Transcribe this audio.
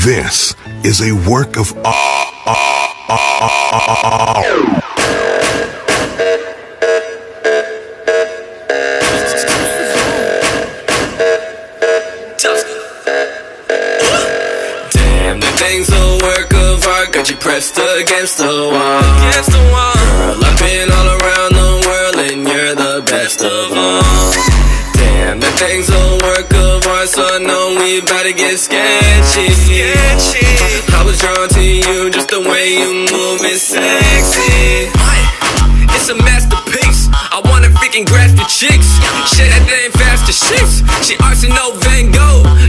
This is a work of Damn, the thing's a work of art, got you pressed against the wall. Girl, I've been all around the world and you're the best of all. Damn, that thing's a work of art, so I know we about to get sketchy. I was drawn to you, just the way you move is sexy. It's a masterpiece, I wanna freaking grasp your cheeks. Shit, that thing fast as shit. She arts and no Van Gogh.